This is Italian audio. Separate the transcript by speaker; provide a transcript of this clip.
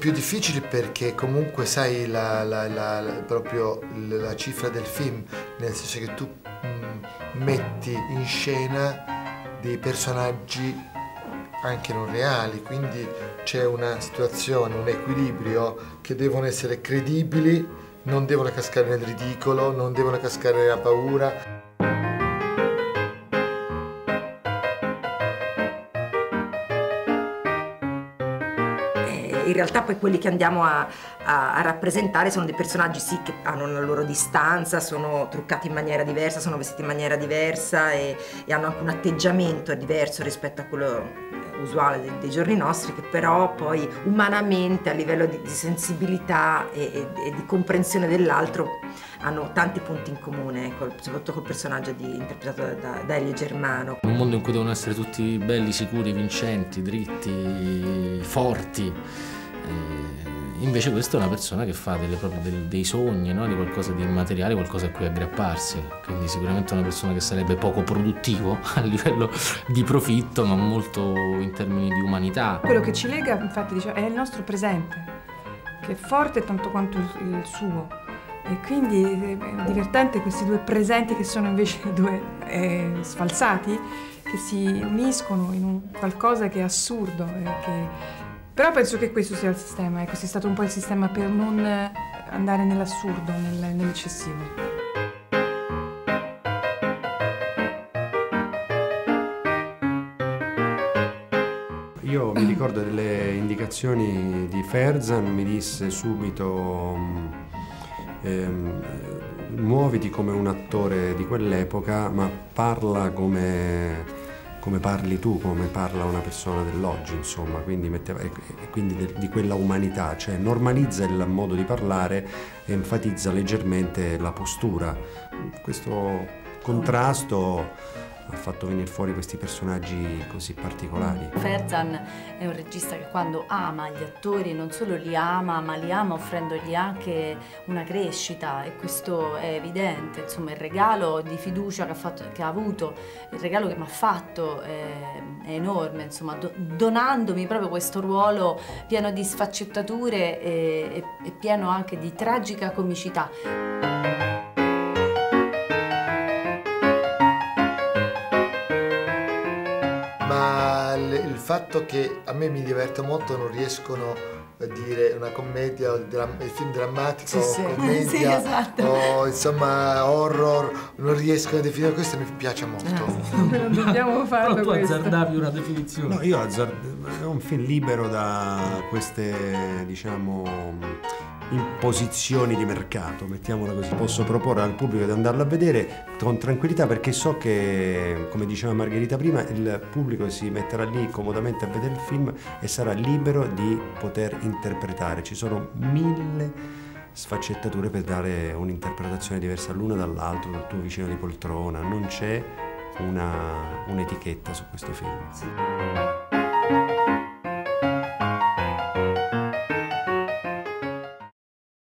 Speaker 1: più difficili perché comunque sai proprio la cifra del film, nel senso che tu metti in scena dei personaggi anche non reali, quindi c'è una situazione, un equilibrio che devono essere credibili, non devono cascare nel ridicolo, non devono cascare nella paura.
Speaker 2: In realtà poi quelli che andiamo a rappresentare sono dei personaggi sì che hanno la loro distanza, sono truccati in maniera diversa, sono vestiti in maniera diversa e hanno anche un atteggiamento diverso rispetto a quello usuale dei giorni nostri, che però poi umanamente a livello di sensibilità e di comprensione dell'altro hanno tanti punti in comune, soprattutto col personaggio interpretato da Elio Germano.
Speaker 3: Un mondo in cui devono essere tutti belli, sicuri, vincenti, dritti, forti. Invece questa è una persona che fa dei sogni, no? Di qualcosa di immateriale, qualcosa a cui aggrapparsi. Quindi sicuramente una persona che sarebbe poco produttivo a livello di profitto, ma molto in termini di umanità.
Speaker 4: Quello che ci lega, infatti, è il nostro presente, che è forte tanto quanto il suo. E quindi è divertente questi due presenti che sono invece due sfalsati, che si uniscono in un qualcosa che è assurdo. Però penso che questo sia il sistema, questo è stato un po' il sistema per non andare nell'assurdo, nell'eccessivo.
Speaker 5: Io mi ricordo delle indicazioni di Ferzan, mi disse subito muoviti come un attore di quell'epoca, ma parla come parli tu, come parla una persona dell'oggi, insomma, quindi quindi di quella umanità, cioè normalizza il modo di parlare e enfatizza leggermente la postura. Questo contrasto ha fatto venire fuori questi personaggi così particolari.
Speaker 6: Ferzan è un regista che quando ama gli attori non solo li ama, ma li ama offrendogli anche una crescita, e questo è evidente. Insomma, il regalo di fiducia che ha avuto, il regalo che mi ha fatto è enorme, insomma, donandomi proprio questo ruolo pieno di sfaccettature e pieno anche di tragica comicità.
Speaker 1: Ma il fatto che a me mi diverte molto, non riescono a dire una commedia o il film drammatico,
Speaker 6: sì,
Speaker 1: commedia
Speaker 6: sì, esatto.
Speaker 1: o insomma horror, non riescono a definire questo, mi piace molto.
Speaker 4: Non dobbiamo farlo.
Speaker 3: Però tu
Speaker 4: questo.
Speaker 3: azzardavi una definizione.
Speaker 5: No, io è un film libero da queste, diciamo, imposizioni di mercato, mettiamola così. Posso proporre al pubblico di andarlo a vedere con tranquillità, perché so che, come diceva Margherita prima, il pubblico si metterà lì comodamente a vedere il film e sarà libero di poter interpretare. Ci sono 1000 sfaccettature per dare un'interpretazione diversa l'una dall'altro, dal tuo vicino di poltrona. Non c'è un'etichetta su questo film.